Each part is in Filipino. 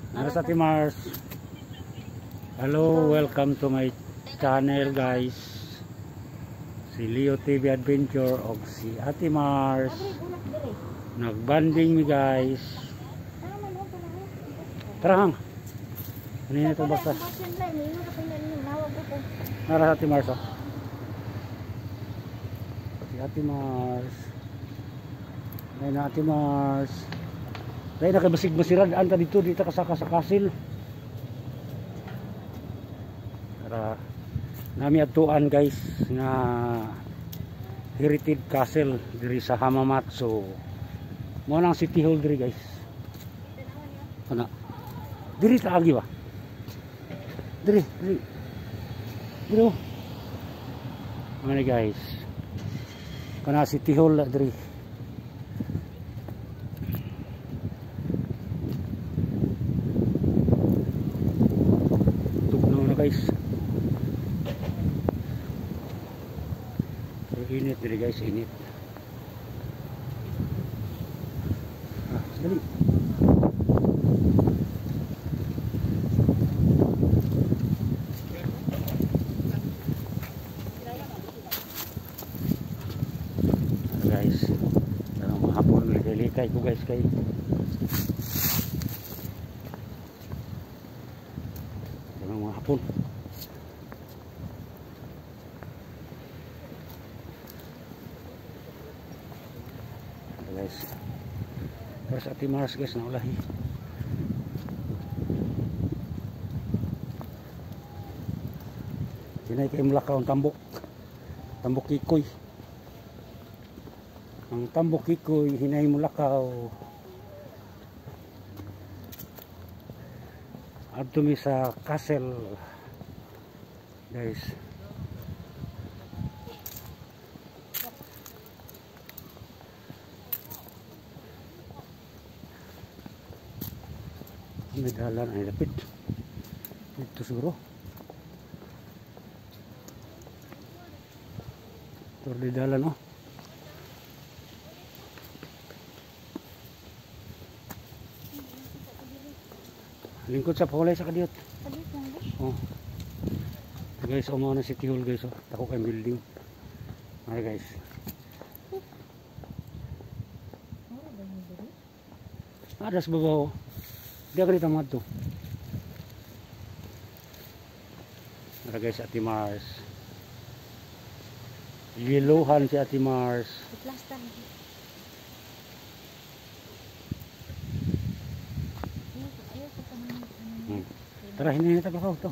Ano sa Ate Mars? Hello, welcome to my channel guys. Si Leo TV Adventure o si Ate Mars. Nagbanding mi guys. Tara hang. Ano yun ito basta? Nara sa Ate Mars oh. Si Ate Mars. Ay na Ate Mars. Dahil nakabasig-basiran anta dito kasaka sa kasil. Para nami atuan guys nga Heritage Castle diri sa Hamamatsu. Mo nang City Hall diri guys. Kana. Diri ta agi ba? Diri. Diri. Ano guys? Kana City Hall diri. Guys, init diri guys, init. Dali. Guys, darang mahapon likay ko guys kay. Darang mahapon. Guys, para sa Ate Mars guys na ulahi. Sinay kay mulakaw ang tambok kikoy. Ang tambok kikoy hinay mulakaw. Adto mi sa castle guys. May dalan ay lapit dito siguro ito di dalan oh. Lingkod sa pulay sa kadiyot oh. Guys umaw na City Hall guys oh. Tako kay building ay guys adas babaw dia ka dito mga to. Nara guys, Ate Mars. Liluhan si Ate Mars. Tara, hinihita pa to.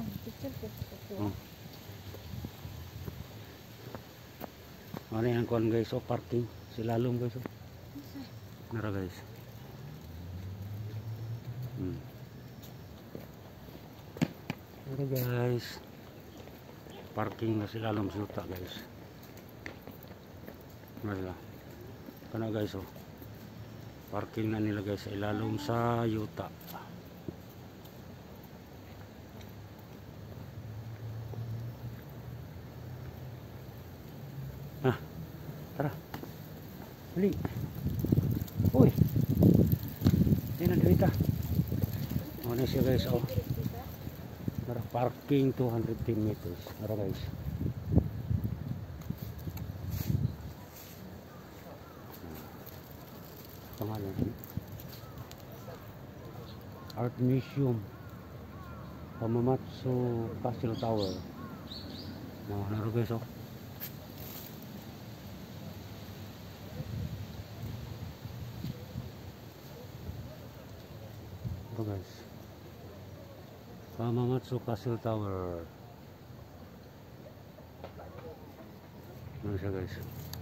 Ano yan kon guys, oh parking. Silalong guys. Oh. Nara guys. Pero guys, parking na sila alam suta guys. Wala. Kana guys oh. Parking na nila guys sa ilalom sa yuta. Tara. Bali. Uy. Yan na dito. Ano siya guys oh. Nara parking 210 meters. Nara guys. Pangalan. Art Museum. Hamamatsu Castle Tower. Nara guys oh. Ito guys. Hamamatsu Castle Tower. Ano siya guys?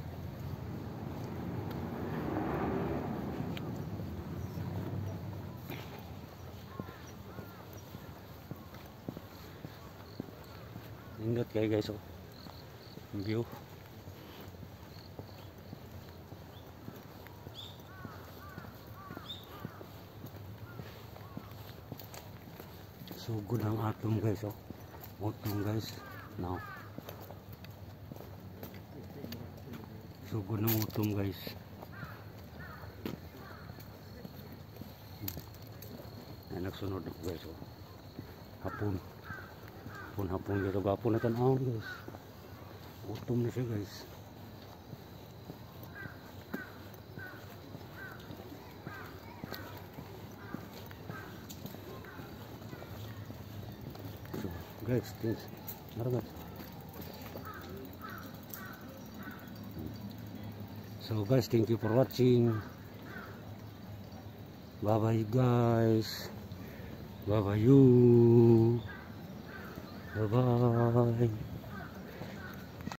Indot kayo guys oh. Yung view. So good ang atom guys oh. Atom guys. Now. So good ang atom guys. Ay nagsunod ako guys. Oh. Hapon. Hapon dito. Gapon na tanawon guys. Utom na siya guys. So guys, this. Naragat. So guys, thank you for watching. Bye bye guys. Bye bye you. Bye bye.